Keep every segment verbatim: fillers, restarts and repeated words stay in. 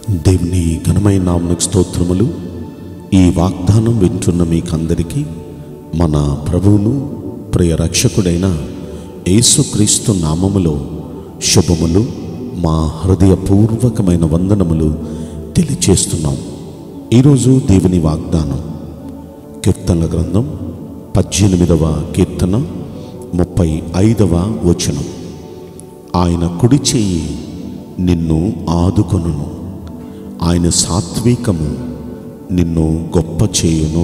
దేవుని ఘనమైన నామమునకు స్తోత్రములు. ఈ వాగ్దానం వింటున్న మీకందరికీ మన ప్రభువును ప్రియ రక్షకుడైన యేసుక్రీస్తు నామములో శుభములు, మా హృదయపూర్వకమైన వందనములు తెలియచేస్తున్నాం. ఈరోజు దేవుని వాగ్దానం కీర్తనల గ్రంథం పద్దెనిమిదవ కీర్తన ముప్పై ఐదవ వచనం. ఆయన కుడి చెయ్యి నిన్ను ఆదుకొనును, ఆయన సాత్వికము నిన్ను గొప్ప చేయును.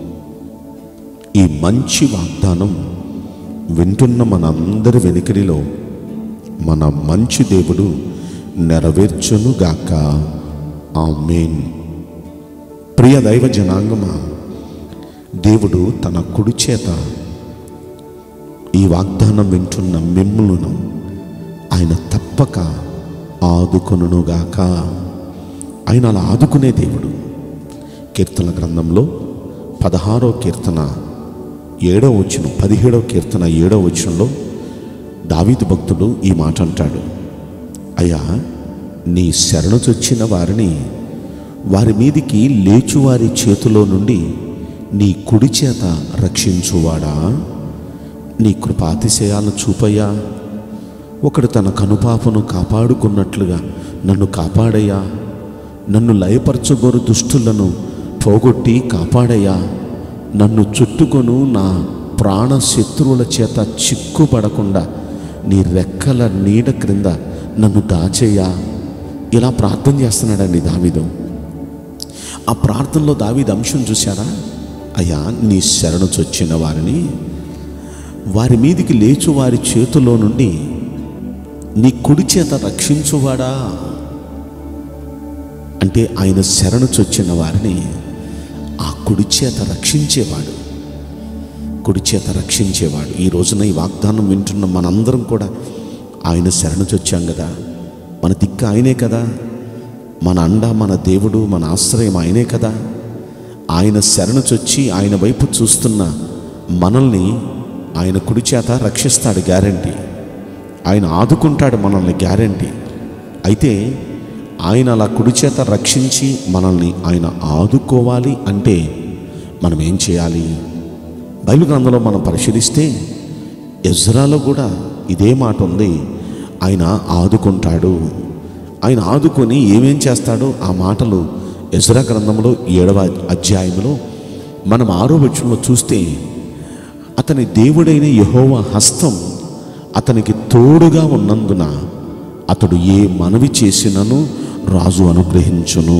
ఈ మంచి వాగ్దానం వింటున్న మనందరి వెనుకడిలో మన మంచి దేవుడు నెరవేర్చునుగాక. ఆమేన్. ప్రియ దైవ జనాంగమా, దేవుడు తన కుడి చేత ఈ వాగ్దానం వింటున్న మిమ్ములను ఆయన తప్పక ఆదుకొనుగాక. ఆయన అలా ఆదుకునే దేవుడు. కీర్తన గ్రంథంలో పదహారో కీర్తన ఏడో వచనం, పదిహేడో కీర్తన ఏడో వచనంలో దావీదు భక్తుడు ఈ మాట అంటాడు: అయ్యా, నీ శరణు చొచ్చిన వారిని వారి మీదికి లేచువారి చేతిలో నుండి నీ కుడి చేత రక్షించువాడా, నీ కృపాతిశయాలను చూపయ్యా. ఒకడు తన కనుపాపను కాపాడుకున్నట్లుగా నన్ను కాపాడయ్యా. నన్ను లయపరచగోరు దుష్టులను పోగొట్టి కాపాడయ్యా. నన్ను చుట్టుకొను నా ప్రాణ శత్రువుల చేత చిక్కుపడకుండా నీ రెక్కల నీడ క్రింద నన్ను దాచేయ్యా. ఇలా ప్రార్థన చేస్తున్నాడండి దావీదు. ఆ ప్రార్థనలో దావీదు అంశం చూశారా? అయ్యా, నీ శరణు చొచ్చిన వారిని వారి మీదికి లేచు వారి చేతిలో నుండి నీ కుడి చేత రక్షించువాడా. అంటే ఆయన శరణు చొచ్చిన వారిని ఆ కుడి చేత రక్షించేవాడు, కుడి చేత రక్షించేవాడు. ఈ రోజున ఈ వాగ్దానం వింటున్న మనందరం కూడా ఆయన శరణు చొచ్చాం కదా. మన దిక్కు ఆయనే కదా, మన అండ, మన దేవుడు, మన ఆశ్రయం ఆయనే కదా. ఆయన శరణు చొచ్చి ఆయన వైపు చూస్తున్న మనల్ని ఆయన కుడి చేత రక్షిస్తాడు, గ్యారంటీ. ఆయన ఆదుకుంటాడు మనల్ని, గ్యారంటీ. అయితే ఆయన అలా కుడి చేత రక్షించి మనల్ని ఆయన ఆదుకోవాలి అంటే మనం ఏం చేయాలి? బైబిల్ గ్రంథంలో మనం పరిశీలిస్తే ఎజ్రాలో కూడా ఇదే మాట ఉంది. ఆయన ఆదుకుంటాడు. ఆయన ఆదుకొని ఏమేం చేస్తాడో ఆ మాటలు ఎజ్రా గ్రంథంలో ఏడవ అధ్యాయంలో మనం ఆరో వచనంలో చూస్తే, అతని దేవుడైన యెహోవా హస్తం అతనికి తోడుగా ఉన్నందున అతడు ఏ మనవి చేసినను రాజు అనుగ్రహించును.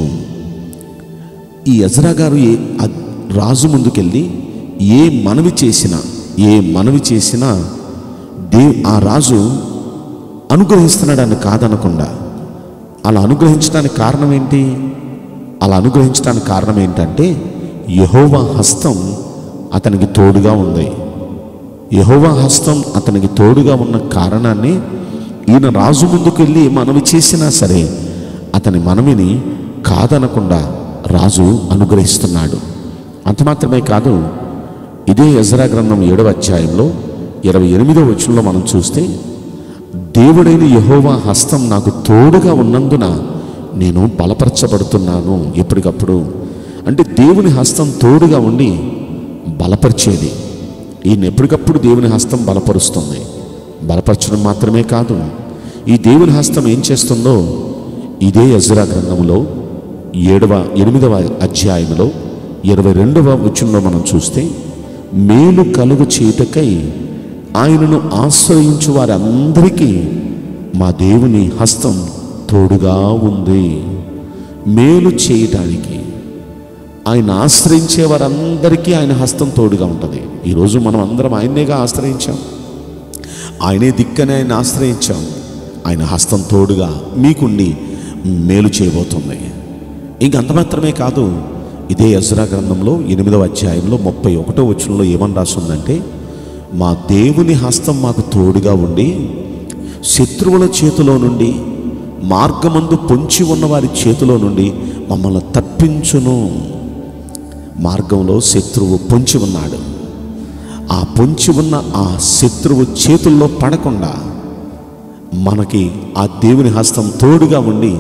ఈ ఎజ్రా గారు ఏ రాజు ముందుకెళ్ళి ఏ మనవి చేసినా ఏ మనవి చేసినా దే ఆ రాజు అనుగ్రహిస్తున్నాడని కాదనకుండా, అలా అనుగ్రహించడానికి కారణం ఏంటి? అలా అనుగ్రహించడానికి కారణం ఏంటంటే యెహోవా హస్తం అతనికి తోడుగా ఉంది. యెహోవా హస్తం అతనికి తోడుగా ఉన్న కారణాన్ని ఈయన రాజు ముందుకు వెళ్ళి మనవి చేసినా సరే అతని మనవిని కాదనకుండా రాజు అనుగ్రహిస్తున్నాడు. అంత మాత్రమే కాదు, ఇదే ఎజ్రా గ్రంథం ఏడవ అధ్యాయంలో ఇరవై ఎనిమిదో వచనంలో మనం చూస్తే, దేవుడైన యెహోవా హస్తం నాకు తోడుగా ఉన్నందున నేను బలపరచబడుతున్నాను. ఎప్పటికప్పుడు అంటే దేవుని హస్తం తోడుగా ఉండి బలపరిచేది. ఈయన ఎప్పటికప్పుడు దేవుని హస్తం బలపరుస్తుంది. బలపరచడం మాత్రమే కాదు, ఈ దేవుని హస్తం ఏం చేస్తుందో ఇదే ఎజ్రా గ్రంథంలో ఏడవ ఎనిమిదవ అధ్యాయంలో ఇరవై రెండవ వచనంలో మనం చూస్తే, మేలు కలుగు చేయుటకై ఆయనను ఆశ్రయించు వారందరికీ మా దేవుని హస్తం తోడుగా ఉంది. మేలు చేయటానికి ఆయన ఆశ్రయించే వారందరికీ ఆయన హస్తం తోడుగా ఉంటుంది. ఈరోజు మనం అందరం ఆయన్నేగా ఆశ్రయించాం, ఆయనే దిక్కనే ఆయన ఆశ్రయించాం. ఆయన హస్తం తోడుగా మీకుండి మేలు చేయబోతుంది. ఇంకంత మాత్రమే కాదు, ఇదే ఎజ్రా గ్రంథంలో ఎనిమిదవ అధ్యాయంలో ముప్పై ఒకటో వచనంలో ఏమని రాస్తుందంటే, మా దేవుని హస్తం మాకు తోడుగా ఉండి శత్రువుల చేతిలో నుండి, మార్గమందు పొంచి ఉన్న వారి చేతిలో నుండి మమ్మల్ని తప్పించును. మార్గంలో శత్రువు పొంచి ఉన్నాడు. ఆ పొంచి ఉన్న ఆ శత్రువు చేతుల్లో పడకుండా మనకి ఆ దేవుని హస్తం తోడుగా ఉండి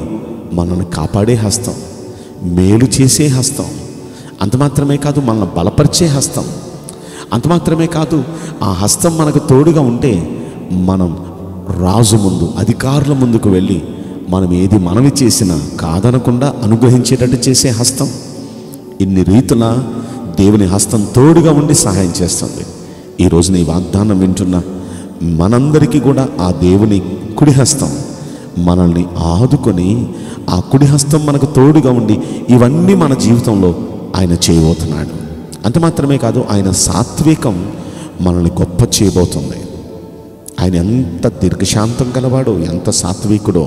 మనల్ని కాపాడే హస్తం, మేలు చేసే హస్తం. అంత మాత్రమే కాదు, మనల్ని బలపరిచే హస్తం. అంత మాత్రమే కాదు, ఆ హస్తం మనకు తోడుగా ఉంటే మనం రాజు ముందు, అధికారుల ముందుకు వెళ్ళి మనం ఏది మనవి చేసినా కాదనకుండా అనుగ్రహించేటట్టు చేసే హస్తం. ఇన్ని రీతుల దేవుని హస్తం తోడుగా ఉండి సహాయం చేస్తుంది. ఈరోజు నీ వాగ్దానం వింటున్న మనందరికీ కూడా ఆ దేవుని కుడి హస్తం మనల్ని ఆదుకొని, ఆ కుడి హస్తం మనకు తోడుగా ఉండి ఇవన్నీ మన జీవితంలో ఆయన చేయబోతున్నాడు. అంత మాత్రమే కాదు, ఆయన సాత్వికం మనల్ని గొప్ప చేయబోతుంది. ఆయన ఎంత దీర్ఘశాంతం గలవాడో, ఎంత సాత్వికుడో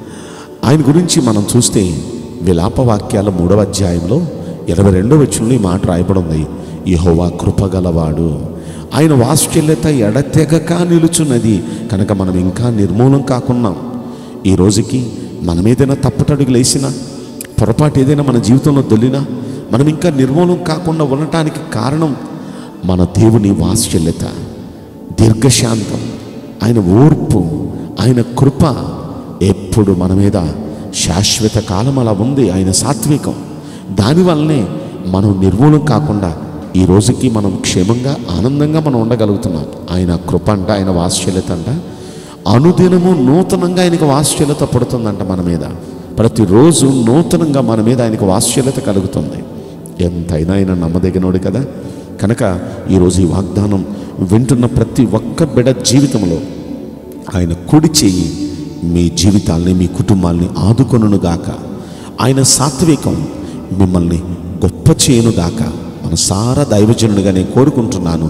ఆయన గురించి మనం చూస్తే విలాపవాక్యాల మూడవ అధ్యాయంలో ఇరవై రెండవ వచనంలో ఈ మాట రాయబడి ఉంది. యెహోవా కృపగలవాడు, ఆయన వాత్సల్యత ఎడతెగక నిలుచున్నది కనుక మనం ఇంకా నిర్మూలం కాకున్నాం. ఈ రోజుకి మనం ఏదైనా తప్పుటడుగులు వేసినా, పొరపాటు ఏదైనా మన జీవితంలో దొల్లినా మనం ఇంకా నిర్మూలం కాకుండా ఉండటానికి కారణం మన దేవుని వాత్సల్యత, దీర్ఘశాంతం, ఆయన ఓర్పు, ఆయన కృప ఎప్పుడు మన మీద శాశ్వత కాలం అలా ఉంది. ఆయన సాత్వికం, దానివల్లనే మనం నిర్మూలం కాకుండా ఈ రోజుకి మనం క్షేమంగా ఆనందంగా మనం ఉండగలుగుతున్నాం. ఆయన కృప అంట, ఆయన వాత్సల్యత అంట అనుదినము నూతనంగా ఆయనకు వాత్సల్యత పడుతుందంట మన మీద. ప్రతిరోజు నూతనంగా మన మీద ఆయనకు వాత్సల్యత కలుగుతుంది. ఎంతైనా ఆయన నమ్మదగినోడు కదా. కనుక ఈరోజు ఈ వాగ్దానం వింటున్న ప్రతి ఒక్క బిడ్డ జీవితంలో ఆయన కుడి చెయ్యి మీ జీవితాల్ని, మీ కుటుంబాల్ని ఆదుకొనుగాక. ఆయన సాత్వికం మిమ్మల్ని గొప్ప చేయనుగాక. మనసారా దైవజనుడిగా నేను కోరుకుంటున్నాను.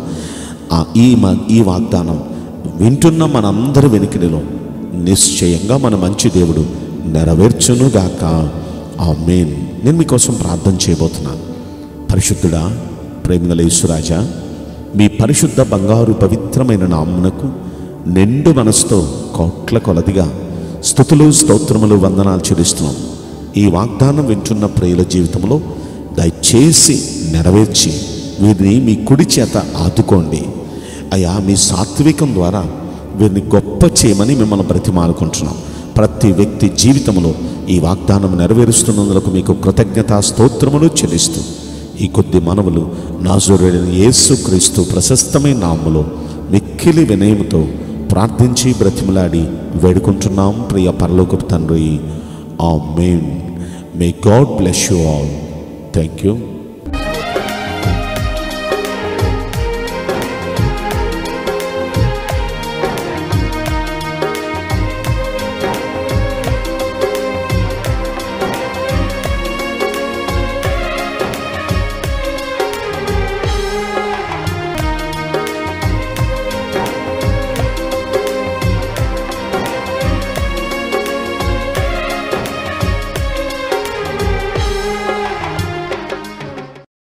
ఈ ఈ వాగ్దానం వింటున్న మనందరి వెనుకలో నిశ్చయంగా మన మంచి దేవుడు నెరవేర్చునుగాక. ఆమేన్. నేను మీకోసం ప్రార్థన చేయబోతున్నాను. పరిశుద్ధుడా, ప్రేమగల యేసురాజా, మీ పరిశుద్ధ బంగారు పవిత్రమైన నామమునకు నిండు మనసుతో కోట్ల కొలదిగా స్తుతులు, స్తోత్రములు, వందనాలు చెల్లిస్తున్నాం. ఈ వాగ్దానం వింటున్న ప్రియుల జీవితంలో దయచేసి నెరవేర్చి వీరిని మీ కుడి చేత ఆదుకోండి అయ్యా. మీ సాత్వికం ద్వారా వీరిని గొప్ప చేయమని మిమ్మల్ని బ్రతిమాలుకుంటున్నాం. ప్రతి వ్యక్తి జీవితంలో ఈ వాగ్దానం నెరవేరుస్తున్నందుకు మీకు కృతజ్ఞతా స్తోత్రములు చెల్లిస్తూ ఈ కొద్ది మనవులు నాజరేయుడైన యేసుక్రీస్తు ప్రశస్తమైన నామములో మిక్కిలి వినయముతో ప్రార్థించి బ్రతిమలాడి వేడుకుంటున్నాం ప్రియ పరలోకపు తండ్రి. ఆమేన్. May God bless you all. Thank you.